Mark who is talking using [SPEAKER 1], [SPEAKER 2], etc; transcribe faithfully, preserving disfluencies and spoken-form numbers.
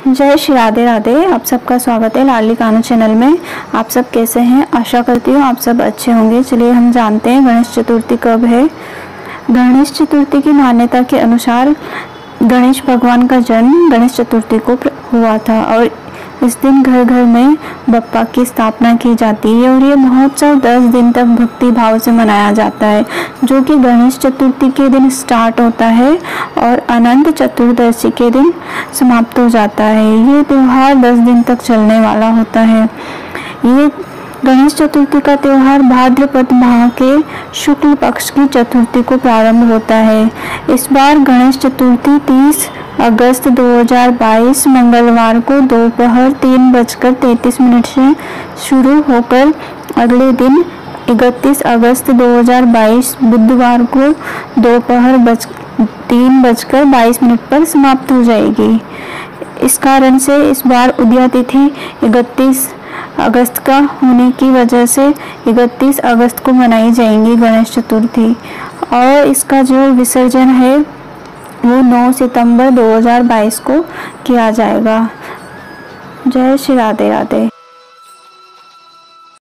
[SPEAKER 1] जय श्री राधे राधे। आप सबका स्वागत है लाडली कान्हा चैनल में। आप सब कैसे हैं? आशा करती हूँ आप सब अच्छे होंगे। चलिए हम जानते हैं गणेश चतुर्थी कब है। गणेश चतुर्थी की मान्यता के अनुसार गणेश भगवान का जन्म गणेश चतुर्थी को हुआ था और इस दिन घर घर में बप्पा की स्थापना की जाती है और ये महोत्सव दस दिन तक भक्ति भाव से मनाया जाता है, जो कि गणेश चतुर्थी के दिन स्टार्ट होता है और अनंत चतुर्दशी के दिन समाप्त हो जाता है। ये त्यौहार दस दिन तक चलने वाला होता है। ये गणेश चतुर्थी का त्यौहार भाद्रपद माह के शुक्ल पक्ष की चतुर्थी को प्रारंभ होता है। इस बार गणेश चतुर्थी तीस अगस्त दो हज़ार बाईस मंगलवार को दोपहर तीन बजकर तैंतीस मिनट से शुरू होकर अगले दिन इकतीस अगस्त दो हज़ार बाईस बुधवार को दोपहर बज तीन बजकर बाईस मिनट पर समाप्त हो जाएगी। इस कारण से इस बार उदया तिथि इकतीस अगस्त का होने की वजह से इकतीस अगस्त को मनाई जाएंगी गणेश चतुर्थी और इसका जो विसर्जन है वो नौ सितंबर दो हज़ार बाईस को किया जाएगा। जय श्री राधे राधे।